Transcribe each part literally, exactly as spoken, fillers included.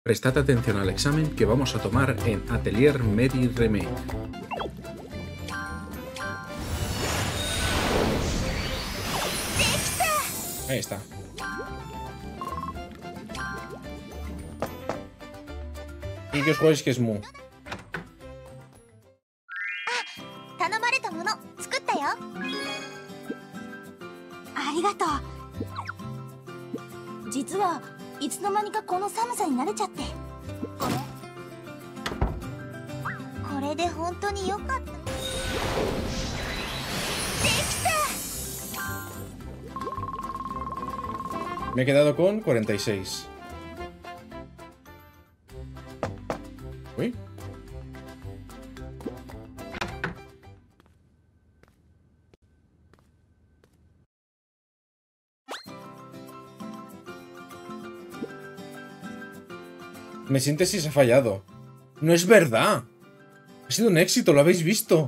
Prestad atención al examen que vamos a tomar en Atelier Mary Remé. Ahí está. ¿Y qué os jugáis que es Mu? Me he quedado con cuarenta y seis. Uy. Mi síntesis ha fallado. No es verdad. Ha sido un éxito, lo habéis visto.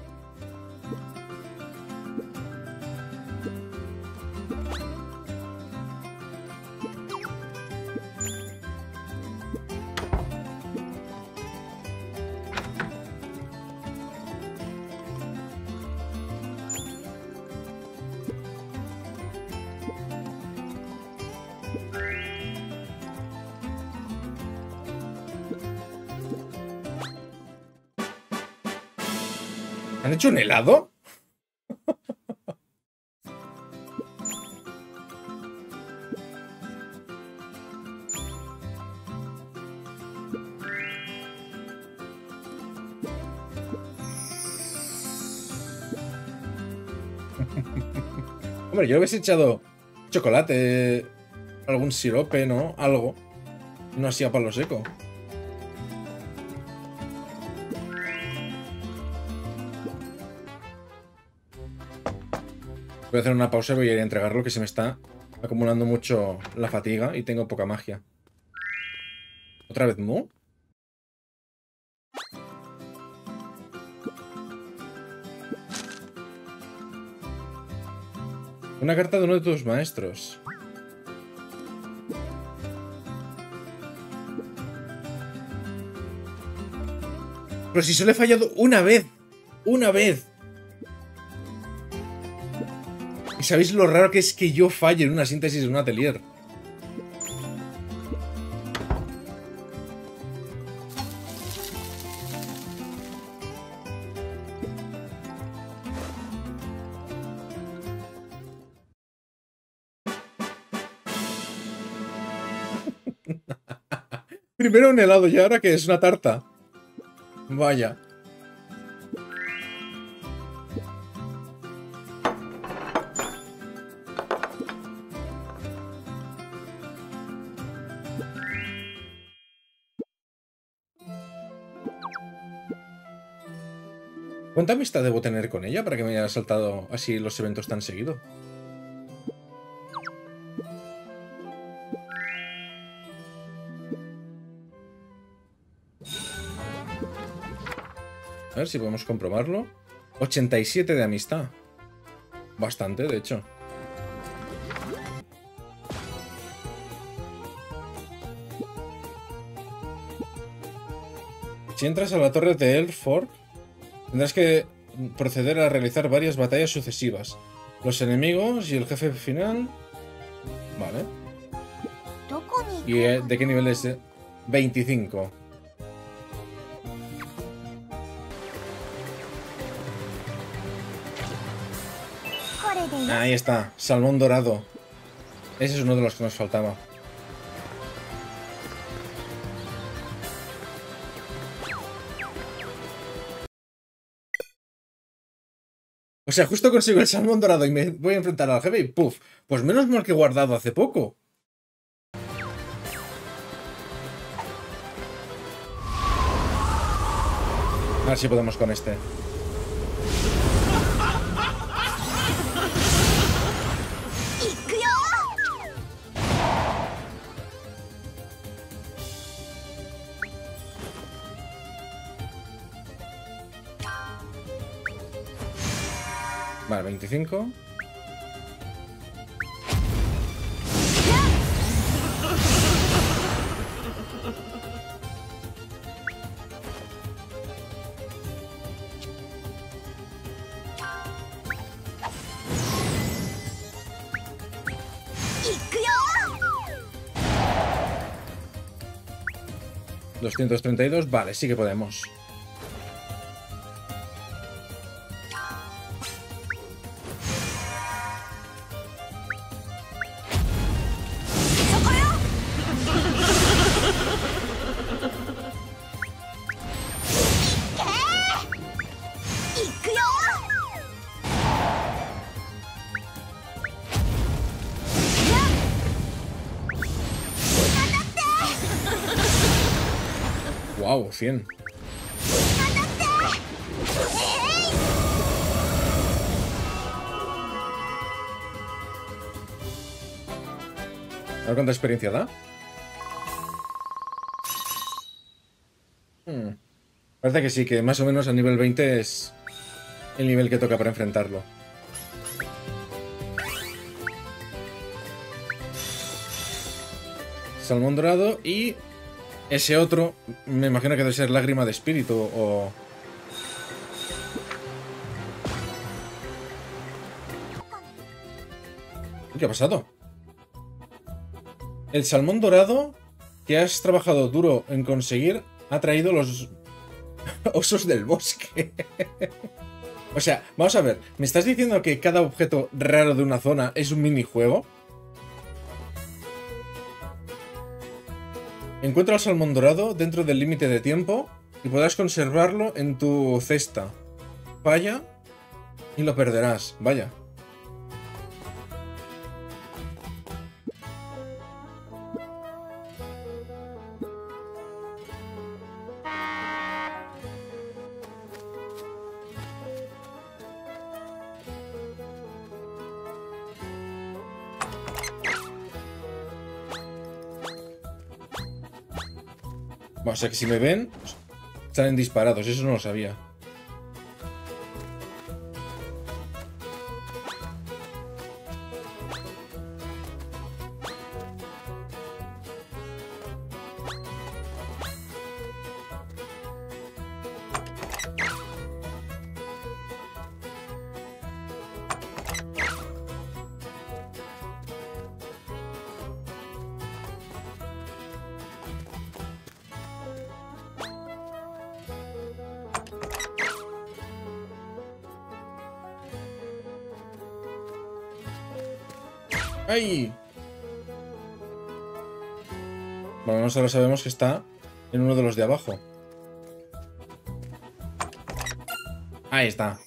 ¿Han hecho un helado? Hombre, yo le hubiese echado chocolate, algún sirope, ¿no? Algo. No así a palo seco. Voy a hacer una pausa y voy a ir a entregarlo, que se me está acumulando mucho la fatiga y tengo poca magia. ¿Otra vez Mu? Una carta de uno de tus maestros. Pero si solo he fallado una vez. Una vez. ¿Y sabéis lo raro que es que yo falle en una síntesis de un atelier? Primero un helado y ahora que es una tarta. Vaya. ¿Cuánta amistad debo tener con ella para que me haya saltado así los eventos tan seguido? A ver si podemos comprobarlo. ochenta y siete de amistad. Bastante, de hecho. Si entras a la torre de Elford, tendrás que proceder a realizar varias batallas sucesivas. Los enemigos y el jefe final... Vale. ¿Y de qué nivel es? veinticinco. Ahí está, salmón dorado. Ese es uno de los que nos faltaba. O sea, justo consigo el salmón dorado y me voy a enfrentar al jefe y ¡puf! Pues menos mal que he guardado hace poco. A ver si podemos con este. Vale, veinticinco. doscientos treinta y dos, vale, sí que podemos. Wow, cien. A ver cuánta experiencia da. Hmm. Parece que sí, que más o menos a nivel veinte es el nivel que toca para enfrentarlo. Salmón dorado y ese otro, me imagino que debe ser lágrima de espíritu o... ¿Qué ha pasado? El salmón dorado que has trabajado duro en conseguir ha traído los osos del bosque. O sea, vamos a ver, ¿me estás diciendo que cada objeto raro de una zona es un minijuego? Encuentra el salmón dorado dentro del límite de tiempo y podrás conservarlo en tu cesta. Falla y lo perderás. Vaya. O sea que si me ven, salen disparados, eso no lo sabía. ¡Ay! Bueno, nosotros sabemos que está en uno de los de abajo. Ahí está.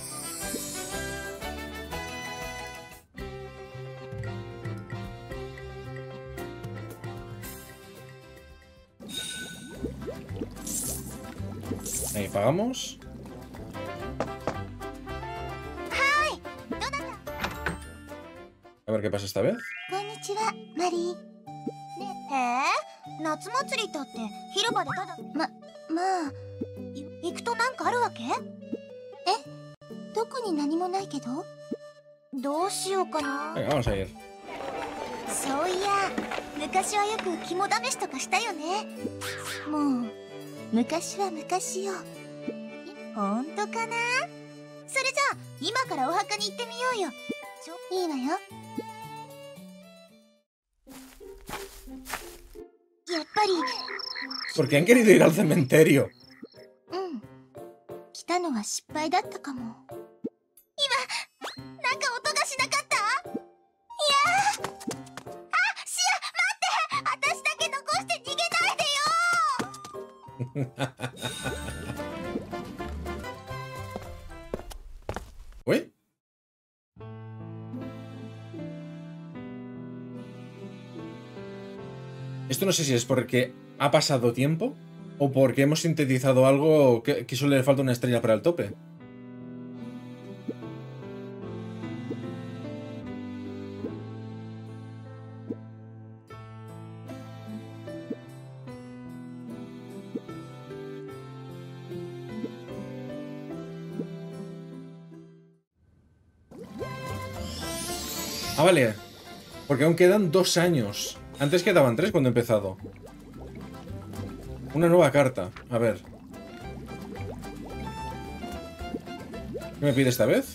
Ahí pagamos. A ver qué pasa esta vez. Konnichiwa, Mari. ¿Eh? 夏祭りだって広場でただま、まあ行くとなんかあるわけ？え？特に何もないけど？どうしようかな。 Venga, vamos a ir. そういや、昔はよく肝試しとかしたよね。もう昔は昔よ。本当かな？それじゃあ今からお墓に行ってみようよ。ちょ、いいわよ。 やっぱり ¿Por qué han querido ir al cementerio? うん。来たのは失敗だったかも。今なんか音がしなかった？いやー。あ、シア、待って。私だけ残して逃げないでよ。 ¿Uy? Esto no sé si es porque ha pasado tiempo o porque hemos sintetizado algo que, que solo le falta una estrella para el tope. Ah, vale. Porque aún quedan dos años. Antes quedaban tres cuando he empezado. Una nueva carta. A ver. ¿Qué me pide esta vez?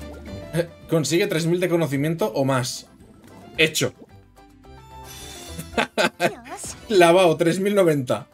Eh, consigue tres mil de conocimiento o más. Hecho. Lavao, tres mil noventa.